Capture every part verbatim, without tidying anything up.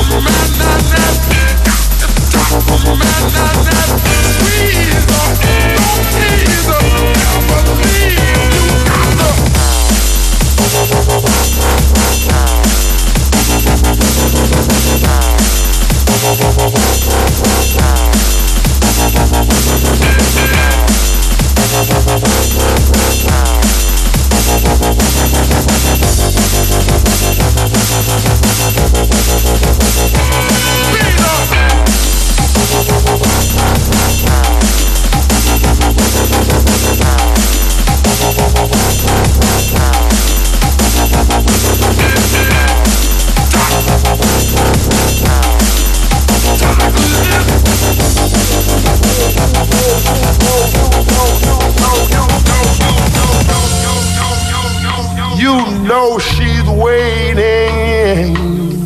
know she's waiting,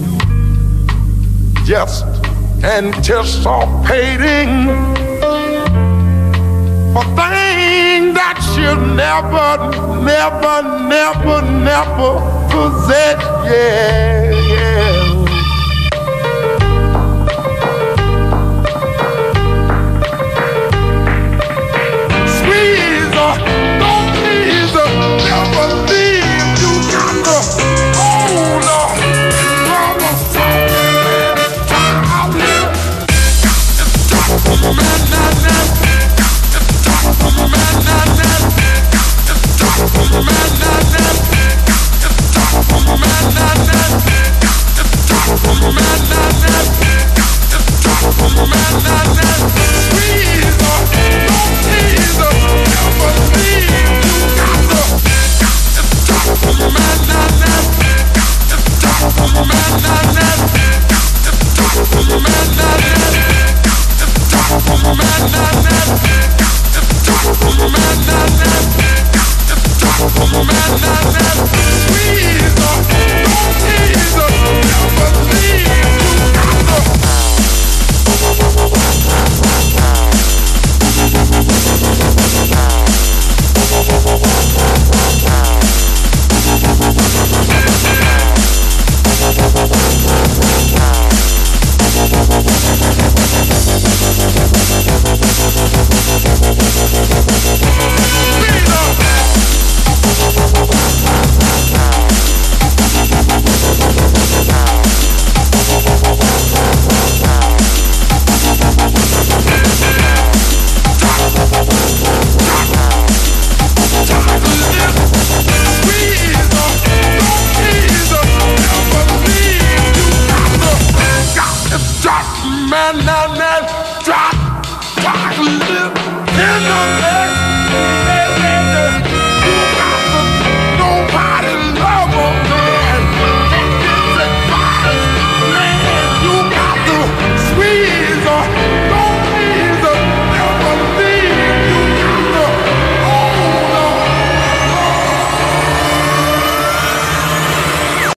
just anticipating for things that she'll never, never, never, never possess. Yeah, yeah. Squeeze her, don't tease her, never leave. You got to hold her, love her, child. It's time for the man, man, man. It's time for the man, man, man. It's time for the man, man, man. It's time for the man, man, man. It's time for the man, man, man. It's time for the man, man, man.